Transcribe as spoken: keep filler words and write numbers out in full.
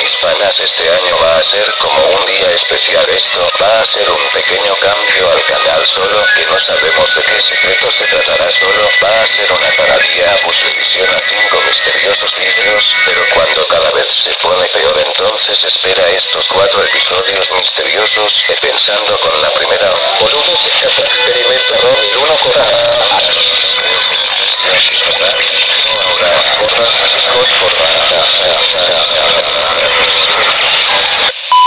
mis panas, este año va a ser como un día especial. Esto va a ser un pequeño cambio al canal, solo que no sabemos de qué secreto se tratará. Solo va a ser una paradía pues revisión a cinco misteriosos vídeos, pero cuando cada vez se pone peor, entonces espera estos cuatro episodios misteriosos, eh, pensando con la primera. Volumen se experimento Romy uno Cora. Ahora, chicos, por